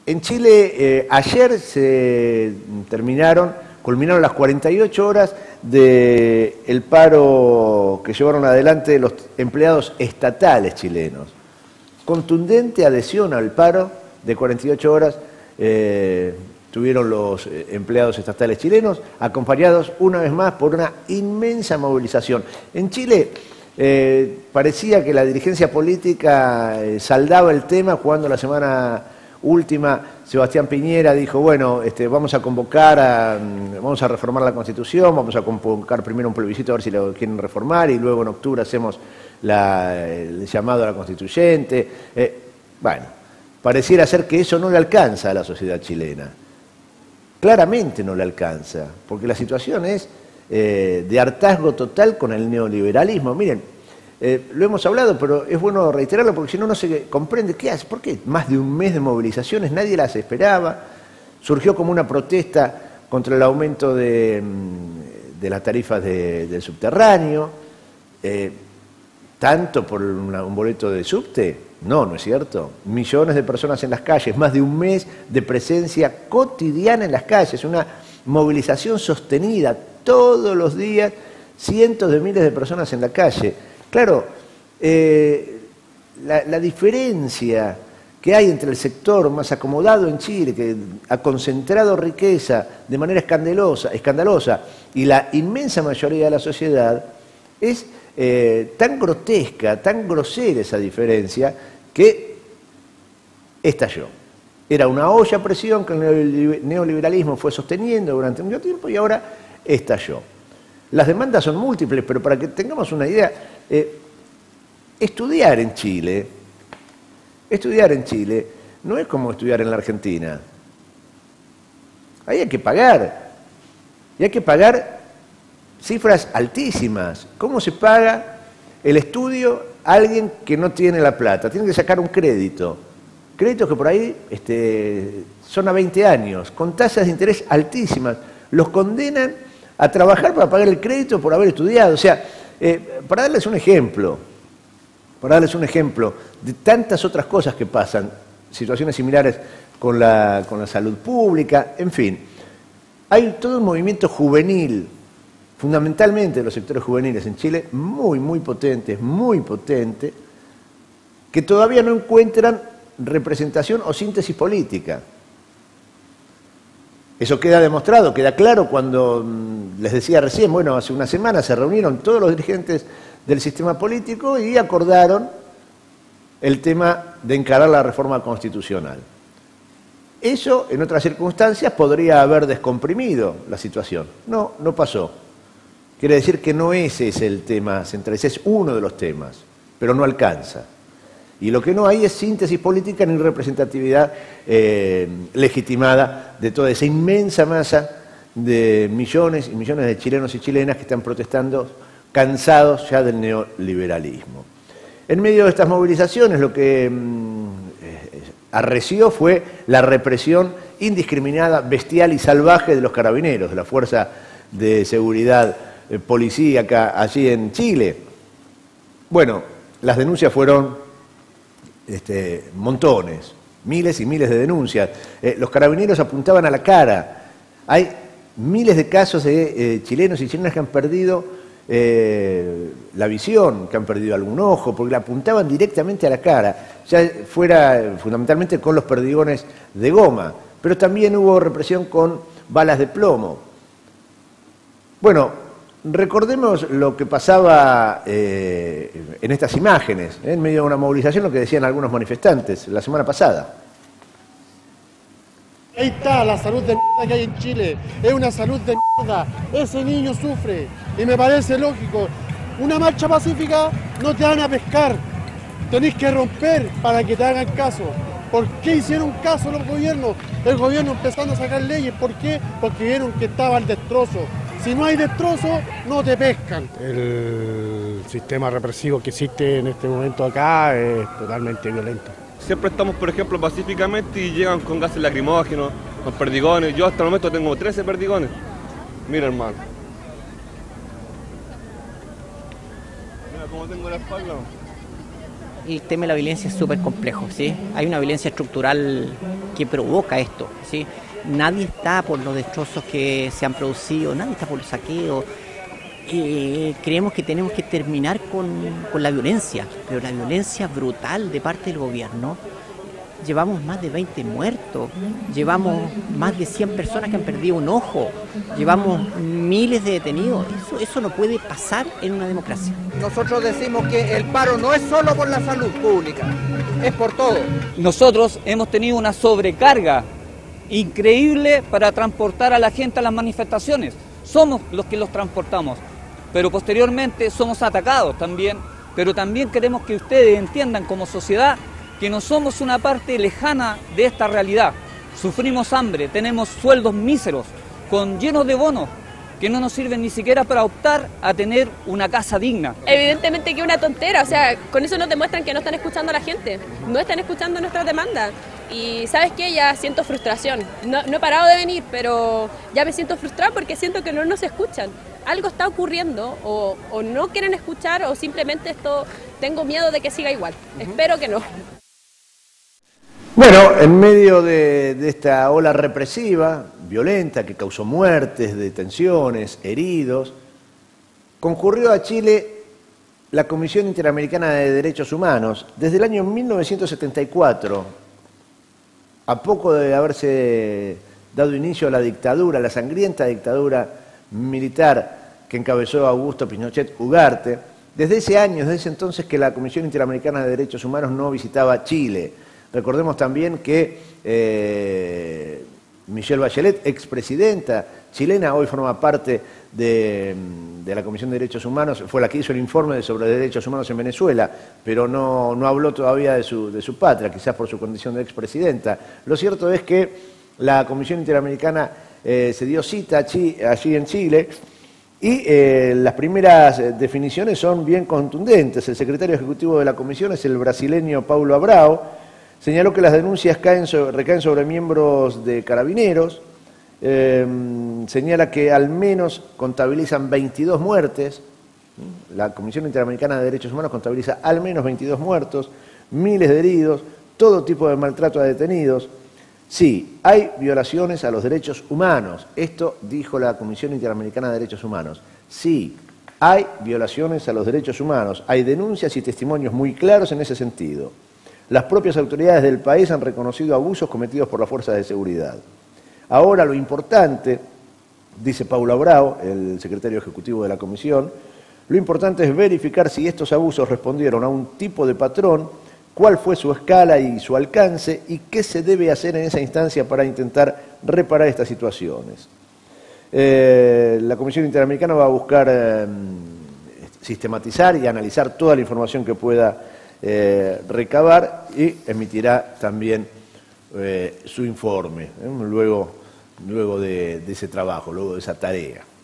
En Chile ayer se culminaron las 48 horas del paro que llevaron adelante los empleados estatales chilenos. Contundente adhesión al paro de 48 horas tuvieron los empleados estatales chilenos, acompañados una vez más por una inmensa movilización. En Chile parecía que la dirigencia política saldaba el tema cuando la semana última Sebastián Piñera dijo, bueno, vamos a vamos a reformar la Constitución, vamos a convocar primero un plebiscito a ver si lo quieren reformar y luego en octubre hacemos el llamado a la constituyente. Bueno, pareciera ser que eso no le alcanza a la sociedad chilena. Claramente no le alcanza, porque la situación es de hartazgo total con el neoliberalismo. Miren, lo hemos hablado, pero es bueno reiterarlo porque si no, no se comprende qué hace. ¿Por qué? Más de un mes de movilizaciones, nadie las esperaba. Surgió como una protesta contra el aumento de las tarifas del subterráneo. ¿Tanto por un boleto de subte? No, no es cierto. Millones de personas en las calles, más de un mes de presencia cotidiana en las calles, una movilización sostenida todos los días, cientos de miles de personas en la calle. Claro, la diferencia que hay entre el sector más acomodado en Chile, que ha concentrado riqueza de manera escandalosa, y la inmensa mayoría de la sociedad, es tan grotesca, tan grosera esa diferencia, que estalló. Era una olla a presión que el neoliberalismo fue sosteniendo durante mucho tiempo y ahora estalló. Las demandas son múltiples, pero para que tengamos una idea, estudiar en Chile no es como estudiar en la Argentina. Ahí hay que pagar, y hay que pagar cifras altísimas. ¿Cómo se paga el estudio a alguien que no tiene la plata? Tiene que sacar un crédito. Créditos que por ahí son a 20 años, con tasas de interés altísimas. Los condenan a trabajar para pagar el crédito por haber estudiado. O sea, para darles un ejemplo de tantas otras cosas que pasan, situaciones similares con la salud pública, en fin. Hay todo un movimiento juvenil, fundamentalmente de los sectores juveniles en Chile, muy potente, que todavía no encuentran representación o síntesis política. Eso queda demostrado, queda claro cuando les decía recién, bueno, hace una semana se reunieron todos los dirigentes del sistema político y acordaron el tema de encarar la reforma constitucional. Eso, en otras circunstancias, podría haber descomprimido la situación. No, no pasó. Quiere decir que no ese es el tema central, ese es uno de los temas, pero no alcanza. Y lo que no hay es síntesis política ni representatividad legitimada de toda esa inmensa masa de millones y millones de chilenos y chilenas que están protestando, cansados ya del neoliberalismo. En medio de estas movilizaciones lo que arreció fue la represión indiscriminada, bestial y salvaje de los carabineros, de la Fuerza de Seguridad Policíaca allí en Chile. Bueno, las denuncias fueron montones, miles y miles de denuncias. Los carabineros apuntaban a la cara. Hay miles de casos de chilenos y chilenas que han perdido la visión, que han perdido algún ojo, porque le apuntaban directamente a la cara, ya fuera fundamentalmente con los perdigones de goma, pero también hubo represión con balas de plomo. Bueno, recordemos lo que pasaba en estas imágenes, en medio de una movilización, lo que decían algunos manifestantes la semana pasada. Ahí está la salud de mierda que hay en Chile, es una salud de mierda, ese niño sufre y me parece lógico. Una marcha pacífica no te van a pescar, tenés que romper para que te hagan caso. ¿Por qué hicieron caso los gobiernos? El gobierno empezando a sacar leyes, ¿por qué? Porque vieron que estaba el destrozo. Si no hay destrozo, no te pescan. El sistema represivo que existe en este momento acá es totalmente violento. Siempre estamos, por ejemplo, pacíficamente y llegan con gases lacrimógenos, con perdigones. Yo hasta el momento tengo 13 perdigones. Mira, hermano. Mira cómo tengo la espalda. el tema de la violencia es súper complejo, ¿sí? Hay una violencia estructural que provoca esto, ¿sí? Nadie está por los destrozos que se han producido, nadie está por los saqueos. Creemos que tenemos que terminar con la violencia, pero la violencia brutal de parte del gobierno. Llevamos más de 20 muertos, llevamos más de 100 personas que han perdido un ojo, llevamos miles de detenidos. Eso no puede pasar en una democracia. Nosotros decimos que el paro no es solo por la salud pública, es por todo. Nosotros hemos tenido una sobrecarga increíble para transportar a la gente a las manifestaciones. Somos los que los transportamos, pero posteriormente somos atacados también. Pero también queremos que ustedes entiendan como sociedad que no somos una parte lejana de esta realidad. Sufrimos hambre, tenemos sueldos míseros, llenos de bonos, que no nos sirven ni siquiera para optar a tener una casa digna. Evidentemente que es una tontera, o sea, con eso nos demuestran que no están escuchando a la gente, no están escuchando nuestras demandas. Y ¿sabes qué? Ya siento frustración. No he parado de venir, pero ya me siento frustrada porque siento que no nos escuchan. Algo está ocurriendo, o no quieren escuchar, o simplemente tengo miedo de que siga igual. Espero que no. Bueno, en medio de esta ola represiva, violenta, que causó muertes, detenciones, heridos, concurrió a Chile la Comisión Interamericana de Derechos Humanos. Desde el año 1974, a poco de haberse dado inicio a la dictadura, la sangrienta dictadura militar que encabezó Augusto Pinochet Ugarte, desde ese entonces que la Comisión Interamericana de Derechos Humanos no visitaba Chile. Recordemos también que Michelle Bachelet, expresidenta chilena, hoy forma parte de la Comisión de Derechos Humanos, fue la que hizo el informe sobre derechos humanos en Venezuela, pero no habló todavía de su patria, quizás por su condición de expresidenta. Lo cierto es que la Comisión Interamericana se dio cita allí en Chile y las primeras definiciones son bien contundentes. El secretario ejecutivo de la Comisión es el brasileño Paulo Abrao. Señaló que las denuncias recaen sobre miembros de Carabineros, señala que al menos contabilizan 22 muertes, la Comisión Interamericana de Derechos Humanos contabiliza al menos 22 muertos, miles de heridos, todo tipo de maltrato a detenidos. Sí, hay violaciones a los derechos humanos, esto dijo la Comisión Interamericana de Derechos Humanos. Sí, hay violaciones a los derechos humanos, hay denuncias y testimonios muy claros en ese sentido. Las propias autoridades del país han reconocido abusos cometidos por las fuerzas de seguridad. Ahora lo importante, dice Paulo Abrao, el secretario ejecutivo de la Comisión, lo importante es verificar si estos abusos respondieron a un tipo de patrón, cuál fue su escala y su alcance y qué se debe hacer en esa instancia para intentar reparar estas situaciones. La Comisión Interamericana va a buscar sistematizar y analizar toda la información que pueda recabar y emitirá también su informe luego de ese trabajo, luego de esa tarea.